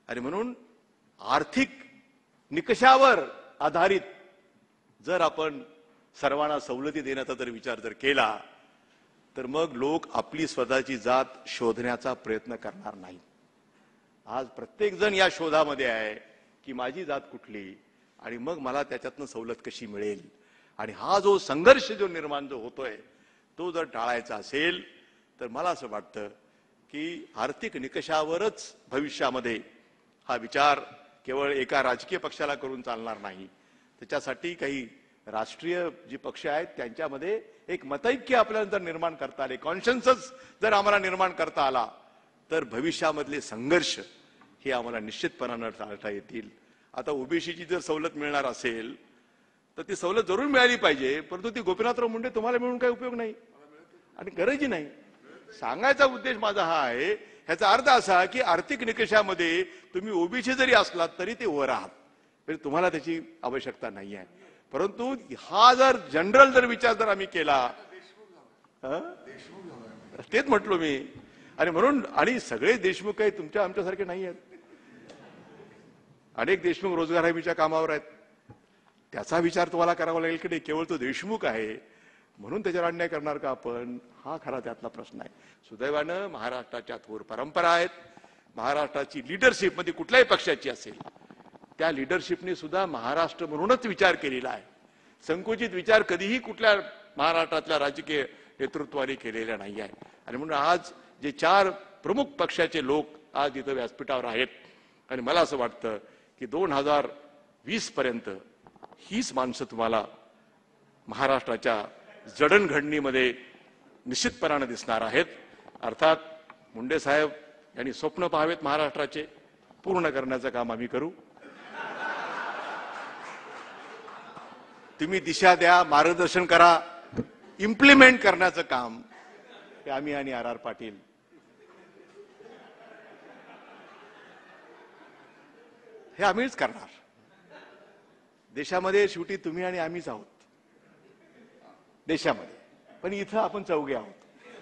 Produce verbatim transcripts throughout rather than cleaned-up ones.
आणि म्हणून आर्थिक निकषावर आधारित जर आपण सर्वांना सवलती देण्याचा जर विचार जर केला तर मग लोक आपली स्वतःची जात शोधण्याचा प्रयत्न करणार नाही. आज प्रत्येक जण या शोधामध्ये आहे की माझी जात कुठली आणि मग मला त्याच्यातनं सवलत कशी मिळेल. आणि हा जो संघर्ष जो निर्माण जो होतोय तो जर टाळायचा असेल तर मला असं वाटतं की आर्थिक निकषावरच भविष्यामध्ये हा विचार केवळ एका राजकीय पक्षाला करून चालणार नाही. त्याच्यासाठी काही राष्ट्रीय जी पक्ष आहेत त्यांच्यामध्ये एक मतैक्य आपल्याला जर निर्माण करता आले, कॉन्शन्सस जर आम्हाला निर्माण करता आला तर भविष्यामधले संघर्ष हे आम्हाला निश्चितपणानं टाळता येतील. आता ओबीसीची जर सवलत मिळणार असेल तर ती सवलत जरूर मिळाली पाहिजे, परंतु ती गोपीनाथराव मुंडे तुम्हाला मिळून काही उपयोग नाही आणि गरजही नाही. सांगायचा उद्देश माझा हा आहे, ह्याचा अर्थ असा की आर्थिक निकषामध्ये तुम्ही ओबीसी जरी असलात तरी ते वर आहात, तरी तुम्हाला त्याची आवश्यकता नाही आहे. परंतु हा जर जनरल जर विचार जर आम्ही केला, तेच म्हटलो मी. आणि म्हणून आणि सगळे देशमुख काही तुमच्या आमच्यासारखे नाही आहेत. अनेक देशमुख रोजगार हमीच्या कामावर आहेत, त्याचा विचार तुम्हाला करावा लागेल की नाही. केवळ तो देशमुख आहे म्हणून त्याच्यावर अन्याय करणार का आपण, हा खरा त्यातला प्रश्न आहे. सुदैवानं महाराष्ट्राच्या थोर परंपरा आहेत. महाराष्ट्राची लिडरशिप मध्ये कुठल्याही पक्षाची असेल त्या लिडरशिपने सुद्धा महाराष्ट्र म्हणूनच विचार केलेला आहे. संकुचित विचार कधीही कुठल्या महाराष्ट्रातल्या राजकीय नेतृत्वाने केलेला नाही आहे. आणि म्हणून आज जे चार प्रमुख पक्षाचे लोक आज इथं व्यासपीठावर आहेत आणि मला असं वाटतं की दोन हजार वीस पर्यंत हीच माणसं तुम्हाला महाराष्ट्राच्या जडणघडणीमध्ये निश्चितपणाने दिसणार आहेत. अर्थात मुंडे साहेब यांनी स्वप्न पाहावेत महाराष्ट्राचे, पूर्ण करण्याचं काम आम्ही करू. तुम्ही दिशा द्या, मार्गदर्शन करा, इम्प्लिमेंट करण्याचं काम हे आम्ही आणि आर आर पाटील हे आम्हीच करणार. देशामध्ये शेवटी तुम्ही आणि आम्हीच आहोत देशामध्ये, पण इथं आपण चौघे आहोत.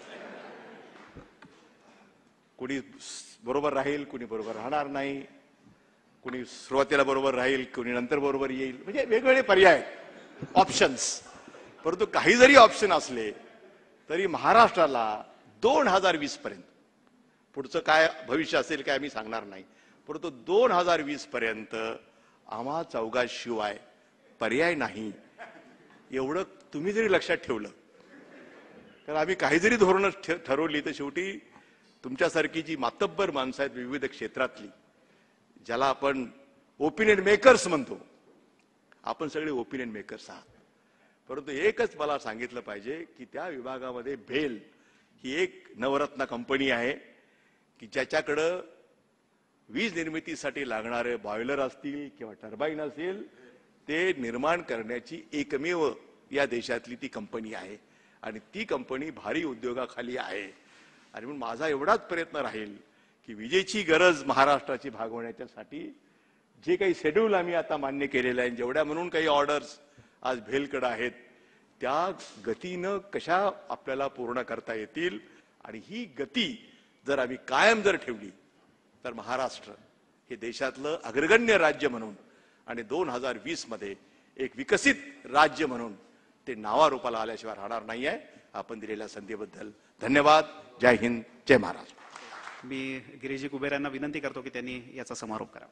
कोणी बरोबर राहील, कोणी बरोबर राहणार नाही, कोणी सुरुवातीला बरोबर राहील, कोणी नंतर बरोबर येईल, म्हणजे वेगवेगळे पर्याय ऑप्शन्स. परंतु काही जरी ऑप्शन असले तरी महाराष्ट्राला दोन हजार वीस पर्यंत, पुढचं काय भविष्य असेल काय आम्ही सांगणार नाही, परंतु दोन हजार वीस पर्यंत आम्हा चौघाशिवाय पर्याय नाही. एवढं तुम्ही जरी लक्षात ठेवलं तर आम्ही काही जरी धोरणं ठरवली तर शेवटी तुमच्यासारखी जी मातब्बर माणसं आहेत विविध क्षेत्रातली, ज्याला आपण ओपिनियन मेकर्स म्हणतो, आपण सगळे ओपिनियन मेकर्स आहात. परंतु एकच मला सांगितलं पाहिजे की त्या विभागामध्ये भेल ही एक नवरत्न कंपनी आहे की ज्याच्याकडं वीज निर्मितीसाठी लागणारे बॉयलर असतील किंवा टर्बाईन असेल ते निर्माण करण्याची एकमेव या देशातली ती कंपनी आहे आणि ती कंपनी भारी उद्योगाखाली आहे. आणि म्हणून माझा एवढाच प्रयत्न राहील की विजेची गरज महाराष्ट्राची भागवण्याच्यासाठी जे काही शेड्यूल आम्ही आता मान्य केलेलं आहे, जेवढ्या म्हणून काही ऑर्डर्स आज भेलकडे आहेत, त्या गतीनं कशा आपल्याला पूर्ण करता येतील. आणि ही गती जर आम्ही कायम जर ठेवली तर महाराष्ट्र हे देशातलं अग्रगण्य राज्य म्हणून आणि दोन हजार वीस मध्ये एक विकसित राज्य म्हणून ते नावारूपाला आल्याशिवाय राहणार नाही आहे. आपण दिलेल्या संधीबद्दल धन्यवाद. जय हिंद, जय महाराष्ट्र. मी गिरीजी कुबेर यांना विनंती करतो की त्यांनी याचा समारोप करावा.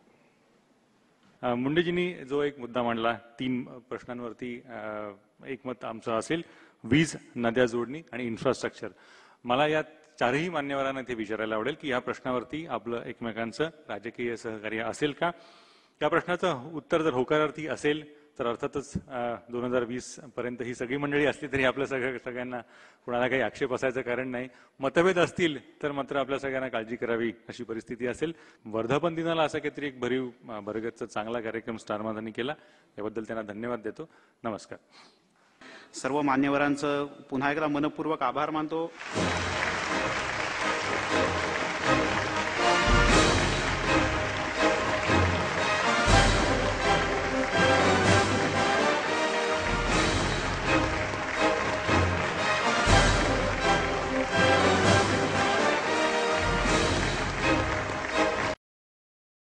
मुंडेजींनी जो एक मुद्दा मांडला, तीन प्रश्नांवरती एक मत आमचं असेल, वीज, नद्या जोडणी आणि इन्फ्रास्ट्रक्चर. मला या चारही मान्यवरांना ते विचारायला आवडेल की या प्रश्नावरती आपलं एकमेकांचं राजकीय सहकार्य असेल का. त्या प्रश्नाचं उत्तर जर होकारार्थी असेल तर अर्थातच दोन हजार वीस पर्यंत ही सगळी मंडळी असली तरी आपल्या सगळ्या सगळ्यांना कोणाला काही आक्षेप असायचं कारण नाही. मतभेद असतील तर मात्र आपल्या सगळ्यांना काळजी करावी अशी परिस्थिती असेल. वर्धापन दिनाला असा काहीतरी एक भरीव भरगतचा चांगला कार्यक्रम स्टारमाधांनी केला, याबद्दल त्यांना धन्यवाद देतो. नमस्कार. सर्व मान्यवरांचं पुन्हा एकदा मनपूर्वक आभार मानतो.